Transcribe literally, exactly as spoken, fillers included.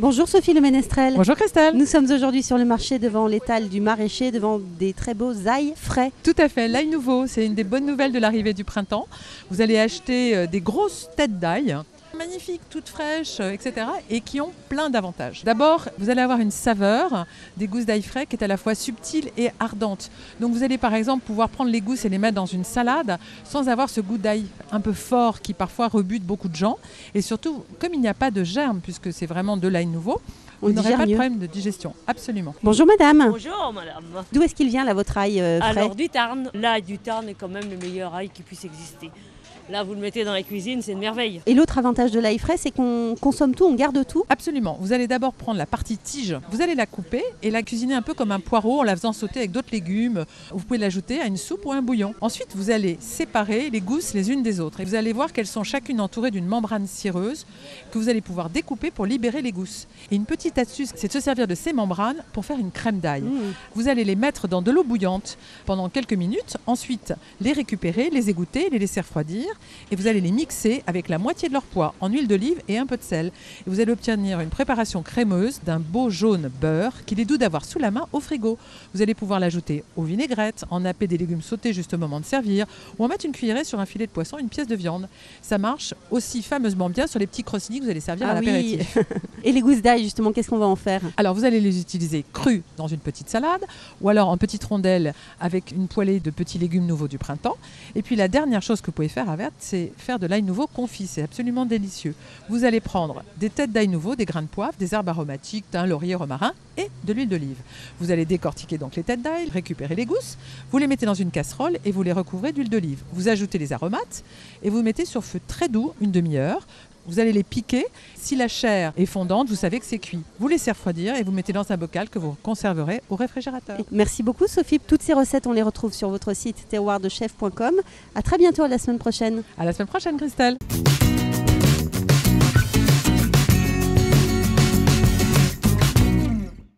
Bonjour Sophie Le Ménestrel. Bonjour Christelle. Nous sommes aujourd'hui sur le marché devant l'étal du maraîcher, devant des très beaux ails frais. Tout à fait, l'ail nouveau, c'est une des bonnes nouvelles de l'arrivée du printemps. Vous allez acheter des grosses têtes d'ail, magnifiques, toutes fraîches, et cetera, et qui ont plein d'avantages. D'abord, vous allez avoir une saveur des gousses d'ail frais qui est à la fois subtile et ardente. Donc vous allez par exemple pouvoir prendre les gousses et les mettre dans une salade sans avoir ce goût d'ail un peu fort qui parfois rebute beaucoup de gens. Et surtout, comme il n'y a pas de germes, puisque c'est vraiment de l'ail nouveau, vous n'aurez pas de problème de digestion, absolument. Bonjour madame. Bonjour madame. D'où est-ce qu'il vient là votre ail euh, frais? Alors du Tarn, l'ail du Tarn est quand même le meilleur ail qui puisse exister. Là, vous le mettez dans la cuisine, c'est une merveille. Et l'autre avantage de l'ail frais, c'est qu'on consomme tout, on garde tout. Absolument. Vous allez d'abord prendre la partie tige, vous allez la couper et la cuisiner un peu comme un poireau en la faisant sauter avec d'autres légumes. Vous pouvez l'ajouter à une soupe ou un bouillon. Ensuite, vous allez séparer les gousses les unes des autres. Et vous allez voir qu'elles sont chacune entourées d'une membrane cireuse que vous allez pouvoir découper pour libérer les gousses. Et une petite astuce, c'est de se servir de ces membranes pour faire une crème d'ail. Mmh. Vous allez les mettre dans de l'eau bouillante pendant quelques minutes. Ensuite, les récupérer, les égoutter, les laisser refroidir. Et vous allez les mixer avec la moitié de leur poids en huile d'olive et un peu de sel. Et vous allez obtenir une préparation crémeuse d'un beau jaune beurre qu'il est doux d'avoir sous la main au frigo. Vous allez pouvoir l'ajouter aux vinaigrettes, en napper des légumes sautés juste au moment de servir, ou en mettre une cuillerée sur un filet de poisson, une pièce de viande. Ça marche aussi fameusement bien sur les petits crostini que vous allez servir ah à l'apéritif. Oui. Et les gousses d'ail, justement, qu'est-ce qu'on va en faire? Alors vous allez les utiliser crus dans une petite salade, ou alors en petites rondelles avec une poêlée de petits légumes nouveaux du printemps. Et puis la dernière chose que vous pouvez faire avec, c'est faire de l'ail nouveau confit, c'est absolument délicieux. Vous allez prendre des têtes d'ail nouveau, des grains de poivre, des herbes aromatiques, thym, laurier, romarin et de l'huile d'olive. Vous allez décortiquer donc les têtes d'ail, récupérer les gousses, vous les mettez dans une casserole et vous les recouvrez d'huile d'olive. Vous ajoutez les aromates et vous mettez sur feu très doux une demi-heure. Vous allez les piquer. Si la chair est fondante, vous savez que c'est cuit. Vous laissez refroidir et vous mettez dans un bocal que vous conserverez au réfrigérateur. Merci beaucoup Sophie. Toutes ces recettes, on les retrouve sur votre site terroir de chef point com. À très bientôt, à la semaine prochaine. À la semaine prochaine Christelle.